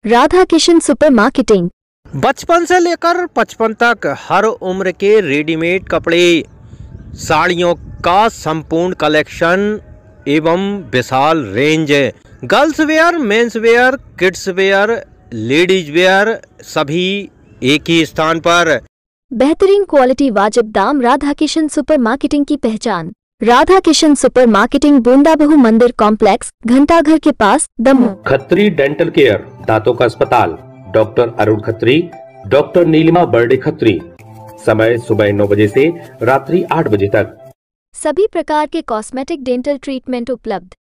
Radha Kishan super marketing. बचपन से लेकर 55 तक हर उम्र के रेडीमेड कपड़े, साड़ियों का संपूर्ण कलेक्शन एवं विशाल range, girls wear, men's wear, kids wear, ladies wear, सभी एक ही स्थान पर। बेहतरीन क्वालिटी, वाजिब दाम। राधा किशन सुपर मार्केटिंग की पहचान। राधा किशन सुपर मार्केटिंग, बूंदा बहु मंदिर कॉम्प्लेक्स, घंटाघर के पास, दमोह। खत्री डेंटल केयर, दांतों का अस्पताल, डॉक्टर अरुण खत्री, डॉक्टर नीलिमा बर्डे खत्री। समय सुबह 9 बजे से रात्रि 8 बजे तक। सभी प्रकार के कॉस्मेटिक डेंटल ट्रीटमेंट उपलब्ध।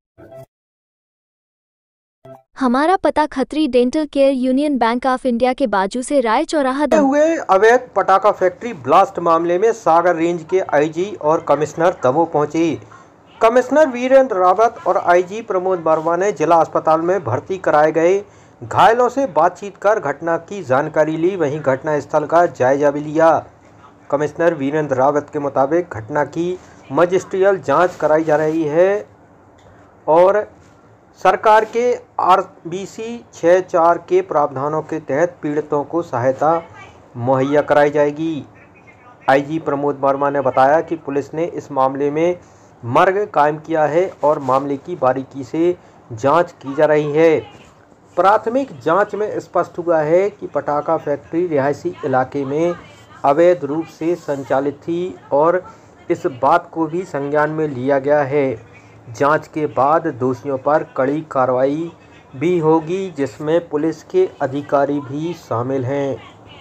हमारा पता Khatri dental care, Union Bank of India के बाजू से, राय चौराहा, दमोह। हुए अवैध पटाखा फैक्ट्री ब्लास्ट मामले में सागर रेंज के आईजी और कमिश्नर दमोह पहुंचे। कमिश्नर वीरेंद्र रावत और आईजी प्रमोद वर्मा ने जिला अस्पताल में भर्ती कराए गए घायलों से बातचीत कर घटना की जानकारी ली, वहीं घटना स्थल का जायजा भी लिया। कमिश्नर वीरेंद्र रावत के मुताबिक घटना की मजिस्ट्रियल जांच कराई जा रही है और सरकार के RBC 64 के प्रावधानों के तहत पीड़ितों को सहायता मुहैया कराई जाएगी। आईजी प्रमोद वर्मा ने बताया कि पुलिस ने इस मामले में मर्ग कायम किया है और मामले की बारीकी से जांच की जा रही है। प्राथमिक जांच में स्पष्ट हुआ है कि पटाखा फैक्ट्री रिहायशी इलाके में अवैध रूप से संचालित थी और इस बात को भी संज्ञान में लिया गया है। जांच के बाद दोषियों पर कड़ी कार्रवाई भी होगी, जिसमें पुलिस के अधिकारी भी शामिल हैं।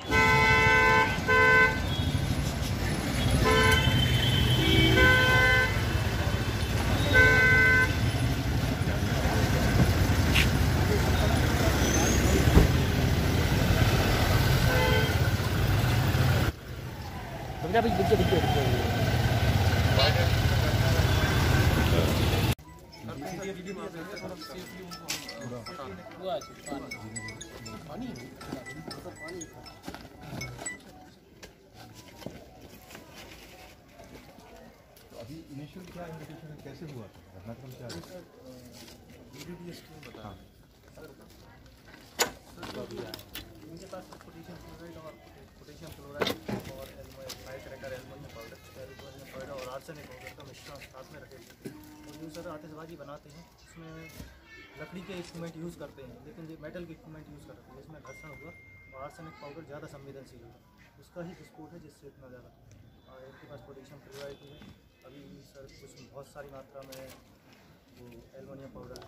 अभी इनिशियल क्या इंडिकेशन है, कैसे हुआ घटनाक्रम क्या है? इनके पास पोटेशियम क्लोराइड और पोटेशियम क्लोराइड और फायर क्रैकर एल्युमिनियम पाउडर और आर्सेनिक पाउडर का मिश्रण साथ में रखे थे। और जो सर आतिशबाजी बनाते हैं उसमें लकड़ी के इंस्ट्रूमेंट यूज़ करते हैं, लेकिन ये मेटल के इंस्ट्रूमेंट यूज़ करते हैं, जिसमें घर्षण हुआ और आर्सेनिक पाउडर ज़्यादा संवेदनशील है, उसका ही विस्फोट है जिससे इतना ज़्यादा। और इनके पास पोटेशियम क्लोराइड भी है। अभी सर कुछ बहुत सारी मात्रा में वो एल्युमिनियम पाउडर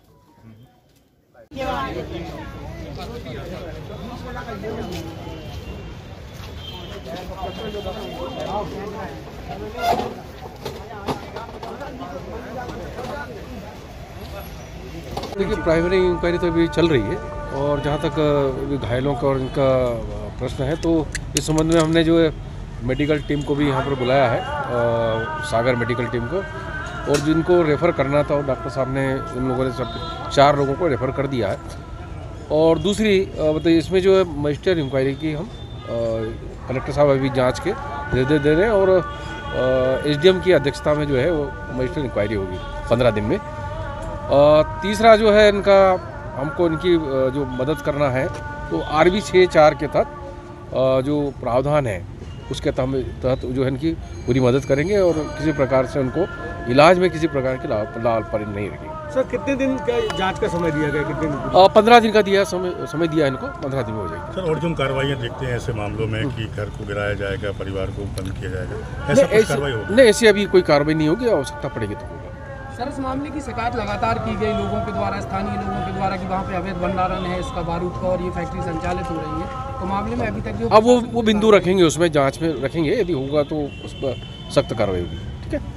देखिए, प्राइमरी इंक्वायरी तो अभी चल रही है और जहाँ तक घायलों का और इनका प्रश्न है तो इस संबंध में हमने जो है मेडिकल टीम को भी यहाँ पर बुलाया है, सागर मेडिकल टीम को, और जिनको रेफ़र करना था डॉक्टर साहब ने इन लोगों ने सब 4 लोगों को रेफ़र कर दिया है। और दूसरी मतलब इसमें जो है मजिस्ट्रियल इंक्वायरी की हम कलेक्टर साहब अभी जांच के निर्देश दे रहे हैं और SDM की अध्यक्षता में जो है वो मजिस्ट्रियल इंक्वायरी होगी 15 दिन में। तीसरा जो है इनका हमको इनकी जो मदद करना है तो RBC 64 के तहत जो प्रावधान है उसके तहत जो है इनकी पूरी मदद करेंगे और किसी प्रकार से उनको इलाज में किसी प्रकार की लापरवाही नहीं रखेंगे। सर, कितने दिन का जांच का समय दिया गया? कितने दिन? 15 दिन का दिया समय दिया इनको, 15 दिन में हो जाएगी। सर, और जो कार्रवाइयाँ देखते हैं ऐसे मामलों में कि घर को गिराया जाएगा, परिवार को बंद किया जाएगा, ऐसा कुछ कार्रवाई होगी? नहीं, ऐसी अभी कोई कार्रवाई नहीं होगी, आवश्यकता पड़ेगी तो होगा। सर, इस मामले की शिकायत लगातार की गई लोगों के द्वारा, स्थानीय लोगों के द्वारा कि वहाँ पे अवैध भंडारण है इसका बारूद का और ये फैक्ट्री संचालित हो रही है, तो मामले में अभी तक जो अब वो बिंदु रखेंगे, उसमें जांच में रखेंगे, यदि होगा तो उस पर सख्त कार्रवाई होगी। ठीक है।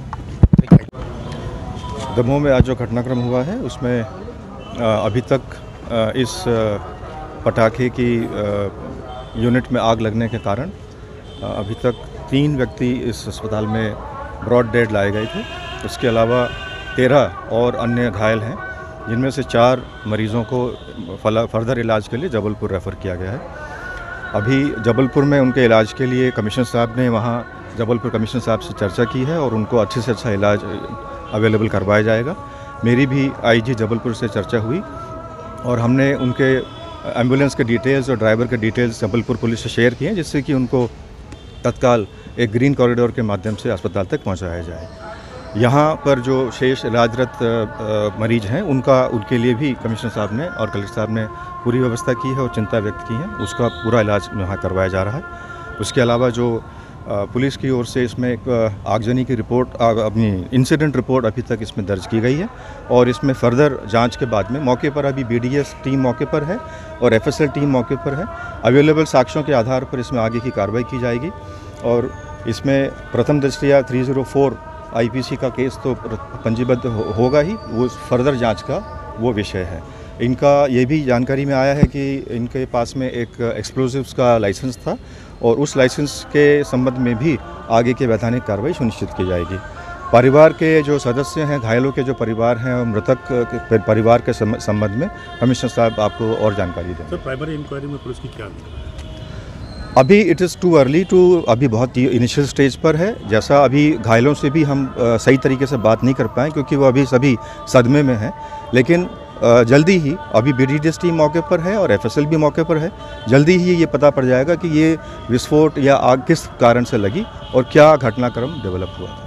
दमोह में आज जो घटनाक्रम हुआ है उसमें अभी तक इस पटाखे की यूनिट में आग लगने के कारण अभी तक 3 व्यक्ति इस अस्पताल में ब्रॉड डेड लाए गए थे। उसके अलावा 13 और अन्य घायल हैं, जिनमें से 4 मरीज़ों को फर्दर इलाज के लिए जबलपुर रेफ़र किया गया है। अभी जबलपुर में उनके इलाज के लिए कमिश्नर साहब ने वहाँ जबलपुर कमिश्नर साहब से चर्चा की है और उनको अच्छे से अच्छा इलाज अवेलेबल करवाया जाएगा। मेरी भी IG जबलपुर से चर्चा हुई और हमने उनके एम्बुलेंस के डिटेल्स और ड्राइवर के डिटेल्स जबलपुर पुलिस से शेयर किए, जिससे कि उनको तत्काल एक ग्रीन कॉरिडोर के माध्यम से अस्पताल तक पहुंचाया जाए। यहाँ पर जो शेष इलाजरत मरीज हैं उनके लिए भी कमिश्नर साहब ने और कलेक्टर साहब ने पूरी व्यवस्था की है और चिंता व्यक्त की है, उसका पूरा इलाज यहाँ करवाया जा रहा है। उसके अलावा जो पुलिस की ओर से इसमें एक आगजनी की रिपोर्ट अपनी इंसिडेंट रिपोर्ट अभी तक इसमें दर्ज की गई है और इसमें फर्दर जांच के बाद में मौके पर अभी BDS टीम मौके पर है और FSL टीम मौके पर है। अवेलेबल साक्ष्यों के आधार पर इसमें आगे की कार्रवाई की जाएगी और इसमें प्रथम दृष्टया 304 IPC का केस तो पंजीबद्ध होगा ही, वो फर्दर जांच का वो विषय है। इनका ये भी जानकारी में आया है कि इनके पास में एक एक्सप्लोजिव्स का लाइसेंस था और उस लाइसेंस के संबंध में भी आगे की वैधानिक कार्रवाई सुनिश्चित की जाएगी। परिवार के जो सदस्य हैं, घायलों के जो परिवार हैं और मृतक के परिवार के संबंध में कमिश्नर साहब आपको और जानकारी दें। सर, प्राइमरी इंक्वायरी में पुलिस की क्या है? अभी it is too early to, अभी बहुत इनिशियल स्टेज पर है। जैसा अभी घायलों से भी हम सही तरीके से बात नहीं कर पाए क्योंकि वो अभी सभी सदमे में हैं, लेकिन जल्दी ही अभी BDS टीम मौके पर है और FSL भी मौके पर है। जल्दी ही ये पता पड़ जाएगा कि ये विस्फोट या आग किस कारण से लगी और क्या घटनाक्रम डेवलप हुआ।